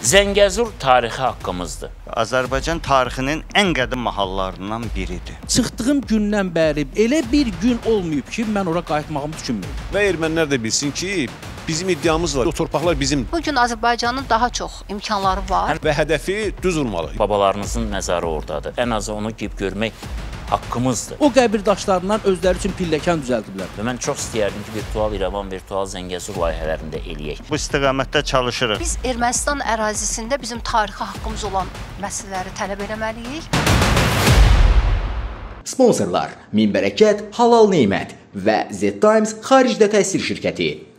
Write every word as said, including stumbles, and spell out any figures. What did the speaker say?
Zəngəzur tarixi haqqımızdır. Azərbaycan tarixinin ən qədim mahallarından biridir. Çıxdığım gündən bəri elə bir gün olmayıb ki, mən ora qayıtmağımı düşünmürəm. Və ermənilər də bilsin ki, bizim iddiamız var, o torpaqlar bizim. Bugün Azərbaycanın daha çox imkanları var. Və hədəfi düz vurmalı. Babalarınızın məzarı oradadır. Ən azı onu gib görmək haqqımızdır. O qəbir daşlarından özləri üçün pilləkən düzəldiblər. Və mən çox istəyərdim ki, virtual İrəvan, virtual Zəngəzur layihələrində eləyək. Bu istiqamətdə çalışırıq. Biz Ermənistan ərazisində bizim tarixi haqqımız olan məsələləri tələb eləməliyik. Sponsorlar: Min Bərəkət, Halal Nemət və Z Times xaricdə təsir şirkəti.